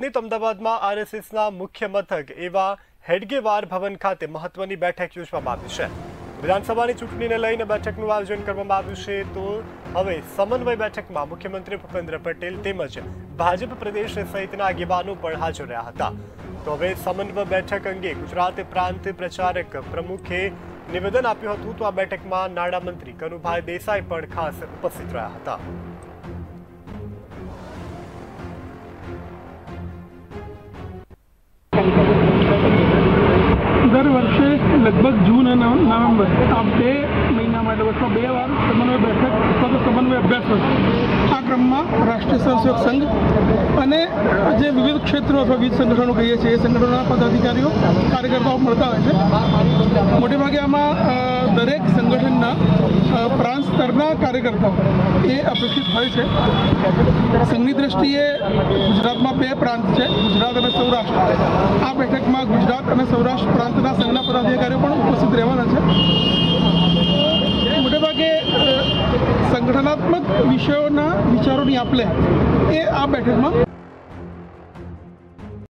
रातनी अमदावादમાં આરએસએસના મુખ્ય મથક એવા હેડગેવાર ભવન ખાતે મહત્વની બેઠક યોજવામાં આવી છે। વિધાનસભાની ચૂંટણીને લઈને બેઠકનું આયોજન કરવામાં આવ્યું છે। તો હવે સમન્વય બેઠકમાં મુખ્યમંત્રી ભૂપેન્દ્ર પટેલ તેમજ ભાજપ પ્રદેશ સહિતના આગેવાનો પણ હાજર રહ્યા હતા। તો હવે સમન્વય બેઠક અંગે ગુજરાત પ્રાંત પ્રચારક પ્રમુખે નિવેદન આપ્યું હતું। તો આ બેઠકમાં નાણામંત્રી કનુભાઈ દેસાઈ પણ ખાસ ઉપસ્થિત રહ્યા હતા। दर वर्षे लगभग जून और नवंबर आ 2 महीना वर्षમાં 2 વાર समन्वय बैठक અથવા समन्वय अभ्यास હોય। આ ક્રમમાં રાષ્ટ્રીય સ્વયંસેવક સંઘ અને જે વિવિધ ક્ષેત્રો અથવા વિવિધ સંગઠનો કહીએ છીએ એ સંગઠનોના પદાધિકારીઓ કાર્યકર્તાઓ મળતા હોય છે। મોટેભાગે આમાં દરેક સંગઠનના પ્રાંત સ્તરના કાર્યકર્તાઓ એ અપેક્ષિત હોય છે। સંઘની દ્રષ્ટિએ ગુજરાતમાં 2 પ્રાંત છે, ગુજરાત અને સૌરાષ્ટ્ર। આ બેઠકમાં ગુજરાત અને સૌરાષ્ટ્ર પ્રાંતના સંઘના પદાધિકારીઓ પણ ઉપસ્થિત રહેવાના છે। મોટેભાગે સંગઠનાત્મક વિષયોના વિચારોની આપ લે એ આ બેઠકમાં